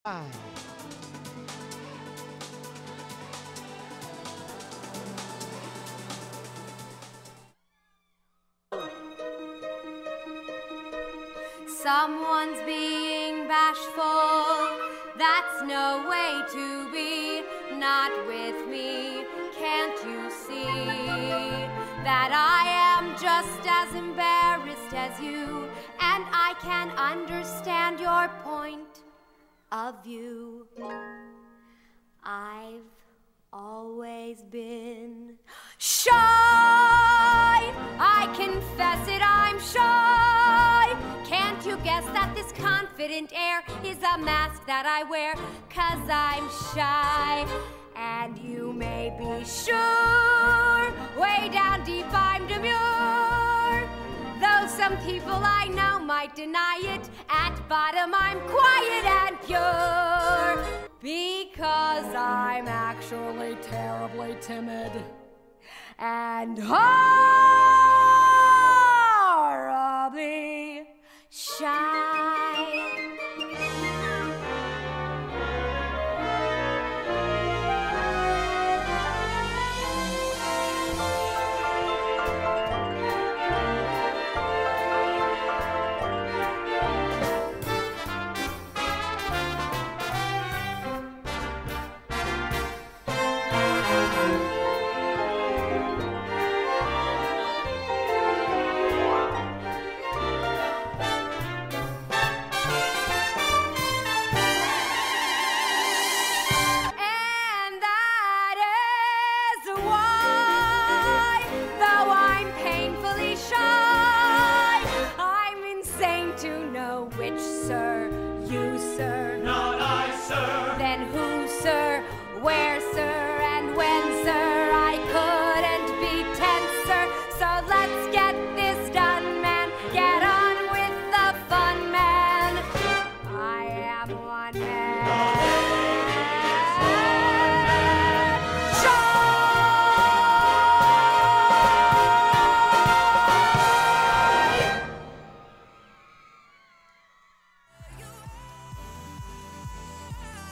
Five. Someone's being bashful, that's no way to be. Not with me, can't you see that I am just as embarrassed as you, and I can understand your point of view. I've always been shy, I confess it, I'm shy. Can't you guess that this confident air is a mask that I wear? 'Cause I'm shy, and you may be sure, way down deep I'm demure. Though some people I know might deny it, at bottom I'm quiet and pure. Because I'm actually terribly timid and